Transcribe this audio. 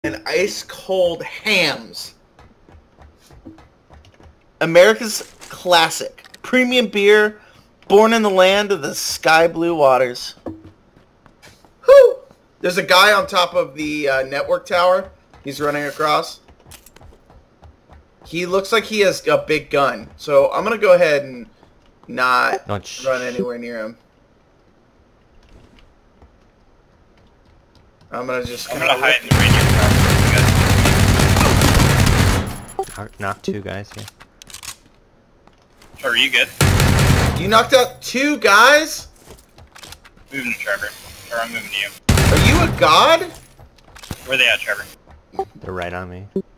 and ice cold hams. America's classic. Premium beer, born in the land of the sky blue waters. Whew! There's a guy on top of the network tower. He's running across. He looks like he has a big gun. So I'm going to go ahead and not run anywhere near him. I'm going to just I'm going to hide in the radio tower. Knock 2 guys here. Trevor, are you good? You knocked out 2 guys? Moving to Trevor. Or I'm moving to you. Are you a god? Where are they at, Trevor? They're right on me.